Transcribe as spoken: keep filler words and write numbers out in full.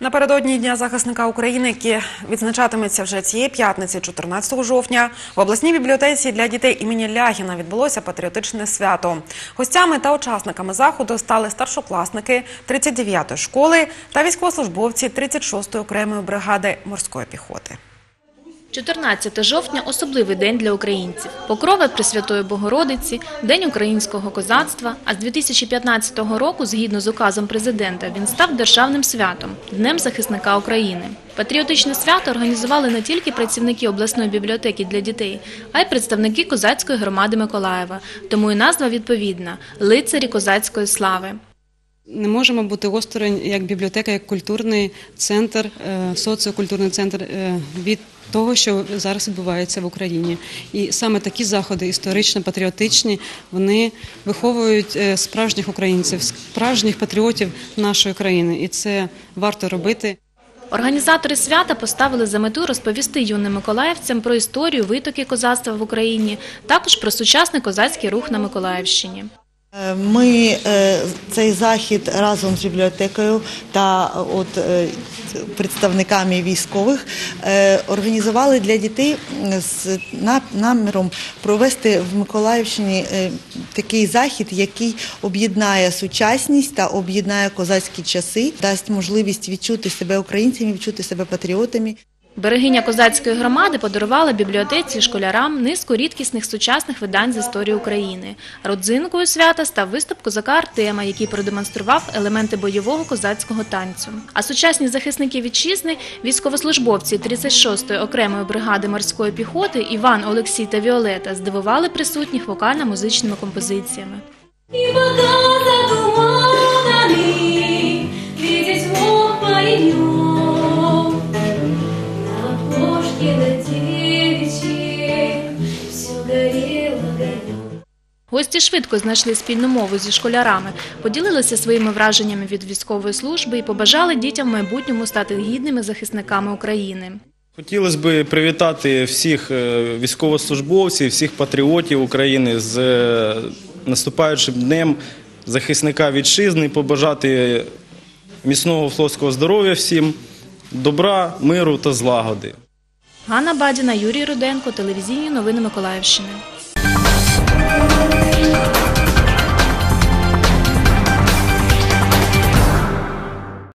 Напередодні Дня захисника України, який відзначатиметься вже цієї п'ятниці, чотирнадцятого жовтня, в обласній бібліотеці для дітей імені Ляхіна відбулося патріотичне свято. Гостями та учасниками заходу стали старшокласники тридцять дев'ятої школи та військовослужбовці тридцять шостої окремої бригади морської піхоти. чотирнадцяте жовтня – особливий день для українців. Покрови Пресвятої Богородиці, День українського козацтва, а з дві тисячі п'ятнадцятого року, згідно з указом президента, він став державним святом – Днем захисника України. Патріотичне свято організували не тільки працівники обласної бібліотеки для дітей, а й представники козацької громади Миколаєва. Тому і назва відповідна – «Лицарі козацької слави». Не можемо бути осторонь як бібліотека, як культурний центр, соціокультурний центр від того, що зараз відбувається в Україні. І саме такі заходи, історично-патріотичні, вони виховують справжніх українців, справжніх патріотів нашої країни. І це варто робити. Організатори свята поставили за мету розповісти юним миколаївцям про історію, витоки козацтва в Україні, також про сучасний козацький рух на Миколаївщині. Ми цей захід разом з бібліотекою та от представниками військових організували для дітей з наміром провести в Миколаївщині такий захід, який об'єднає сучасність та об'єднає козацькі часи, дасть можливість відчути себе українцями, відчути себе патріотами. Берегиня козацької громади подарувала бібліотеці і школярам низку рідкісних сучасних видань з історії України. Родзинкою свята став виступ козака Артема, який продемонстрував елементи бойового козацького танцю. А сучасні захисники вітчизни, військовослужбовці тридцять шостої окремої бригади морської піхоти Іван, Олексій та Віолета здивували присутніх вокально-музичними композиціями. І вода за туманами, видять смог паренек. Гості швидко знайшли спільну мову зі школярами, поділилися своїми враженнями від військової служби і побажали дітям в майбутньому стати гідними захисниками України. Хотілося б привітати всіх військовослужбовців, всіх патріотів України з наступаючим днем захисника вітчизни, побажати міцного флотського здоров'я всім, добра, миру та злагоди. Ганна Бадіна, Юрій Руденко, телевізійні новини Миколаївщини.